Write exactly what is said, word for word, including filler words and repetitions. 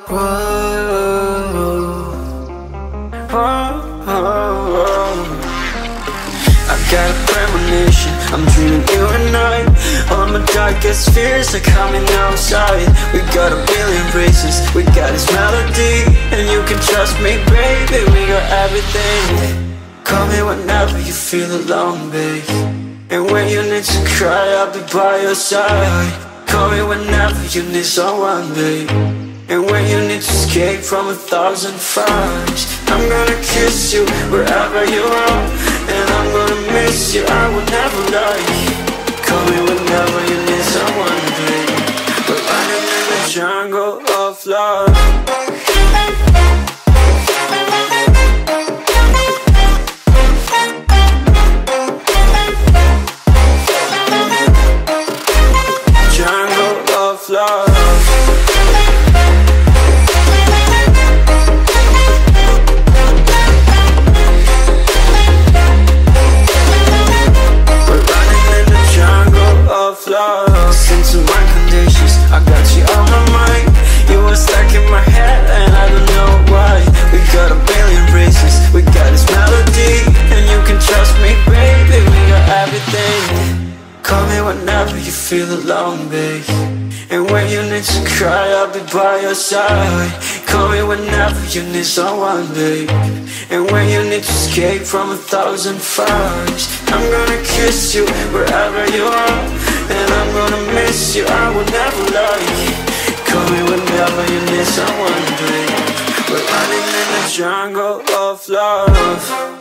Whoa, whoa, whoa. I got a premonition, I'm dreaming you and I. All my darkest fears are coming outside. We got a billion races, we got this melody, and you can trust me, baby, we got everything. Call me whenever you feel alone, babe, and when you need to cry, I'll be by your side. Call me whenever you need someone, babe, and when you need to escape from a thousand fires. I'm gonna kiss you wherever you are, and I'm gonna miss you, I will never lie. Call me whenever you need someone, babe. We're running in the jungle of love. Love. We're running in the jungle of love. Listen to my conditions, I got you on my mind. You were stuck in my head and I don't know why. We got a billion races, we got this melody, and you can trust me, baby, we got everything. Call me whenever you feel alone, babe, and when you need to cry, I'll be by your side. Call me whenever you need someone, babe, and when you need to escape from a thousand fires. I'm gonna kiss you wherever you are, and I'm gonna miss you, I will never lie. Call me whenever you need someone, babe. We're running in the jungle of love.